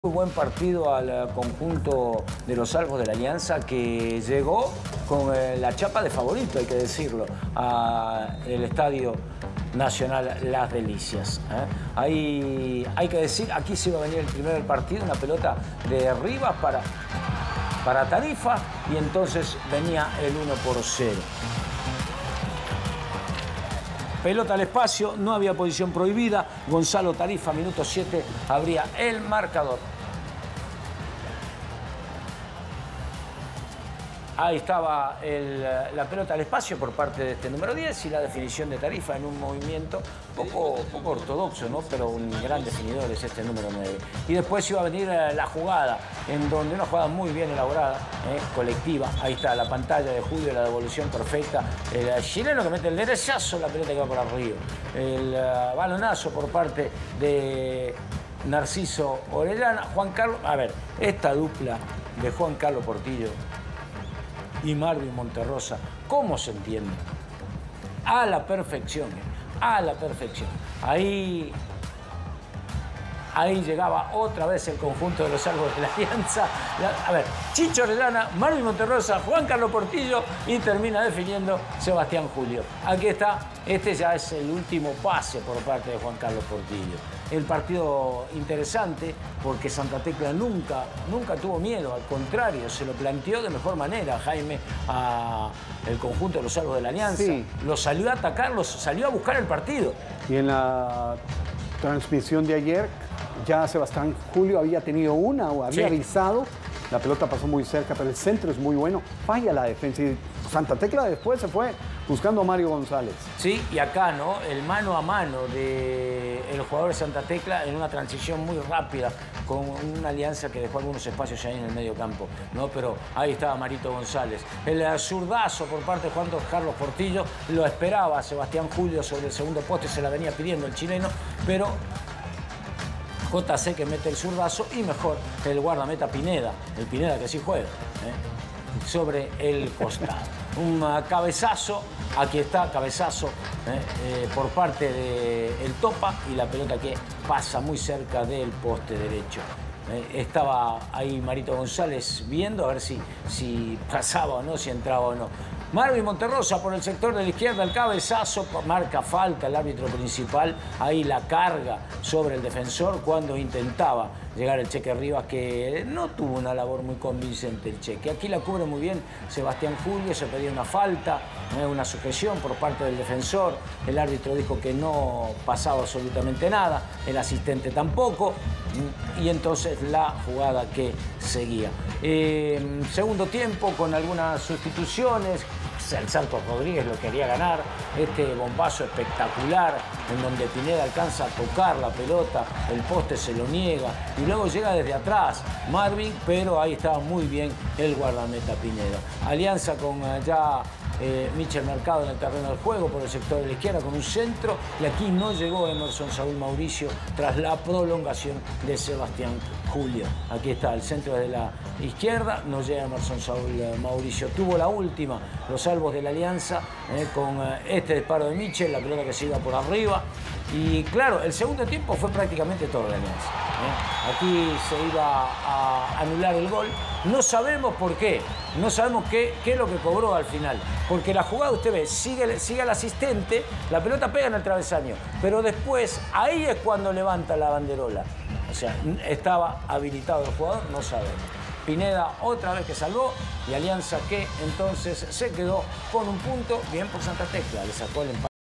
Muy buen partido al conjunto de los Salvos de la Alianza, que llegó con la chapa de favorito, hay que decirlo, al Estadio Nacional Las Delicias. Ahí hay que decir, aquí se iba a venir el primero del partido, una pelota de Rivas para Tarifa, y entonces venía el 1-0. Pelota al espacio, no había posición prohibida. Gonzalo Tarifa, minuto 7, abría el marcador. Ahí estaba la pelota al espacio por parte de este número 10 y la definición de Tarifa en un movimiento poco ortodoxo, ¿no? Pero un gran definidor es este número 9. Y después iba a venir la jugada, en donde una jugada muy bien elaborada, colectiva. Ahí está la pantalla de Julio, la devolución perfecta. El chileno que mete el derechazo, la pelota que va por arriba. El balonazo por parte de Narciso Orellana. Juan Carlos, a ver, esta dupla de Juan Carlos Portillo y Marvin Monterrosa, ¿cómo se entiende? A la perfección, a la perfección. Ahí llegaba otra vez el conjunto de los Salvos de la Alianza. A ver, Chicho Orellana, Marvin Monterrosa, Juan Carlos Portillo y termina definiendo Sebastián Julio. Aquí está, este ya es el último pase por parte de Juan Carlos Portillo. El partido interesante porque Santa Tecla nunca tuvo miedo, al contrario, se lo planteó de mejor manera Jaime el conjunto de los Salvos de la Alianza. Sí. Lo salió a atacar, salió a buscar el partido. Y en la transmisión de ayer, ya Sebastián Julio había tenido una o había avisado. La pelota pasó muy cerca, pero el centro es muy bueno. Falla la defensa y Santa Tecla después se fue buscando a Mario González. Sí, y acá, ¿no? El mano a mano del jugador de Santa Tecla en una transición muy rápida, con una alianza que dejó algunos espacios ahí en el medio campo, ¿no? Pero ahí estaba Marito González. El zurdazo por parte de Juan Carlos Portillo lo esperaba Sebastián Julio sobre el segundo poste, se la venía pidiendo el chileno, pero JC que mete el zurdazo y mejor el guardameta Pineda, el Pineda que sí juega, sobre el costado. Un cabezazo, aquí está, cabezazo por parte del Topa y la pelota que pasa muy cerca del poste derecho. Estaba ahí Marito González viendo a ver si pasaba o no, si entraba o no. Marvin Monterrosa por el sector de la izquierda, el cabezazo, marca falta el árbitro principal, ahí la carga sobre el defensor cuando intentaba llegar el Cheque Rivas, que no tuvo una labor muy convincente el Cheque. Aquí la cubre muy bien Sebastián Julio, se pedía una falta, una sujeción por parte del defensor, el árbitro dijo que no pasaba absolutamente nada, el asistente tampoco, y entonces la jugada que seguía. Segundo tiempo con algunas sustituciones. El Santos Rodríguez lo quería ganar, este bombazo espectacular en donde Pineda alcanza a tocar la pelota, el poste se lo niega y luego llega desde atrás Marvin, pero ahí estaba muy bien el guardameta Pineda. Alianza con ya Michel Mercado en el terreno del juego por el sector de la izquierda con un centro, y aquí no llegó Emerson Saúl Mauricio tras la prolongación de Sebastián Julio. Aquí está el centro de la izquierda, no llega Emerson Saúl Mauricio. Tuvo la última los Salvos de la Alianza con este disparo de Michel, la pelota que se iba por arriba. Y claro, el segundo tiempo fue prácticamente todo de Alianza. Aquí se iba a anular el gol. No sabemos por qué, no sabemos qué es lo que cobró al final. Porque la jugada, usted ve, sigue al asistente, la pelota pega en el travesaño. Pero después, ahí es cuando levanta la banderola. O sea, estaba habilitado el jugador, no sabemos. Pineda otra vez que salvó y Alianza que entonces se quedó con un punto, bien por Santa Tecla, le sacó el empate.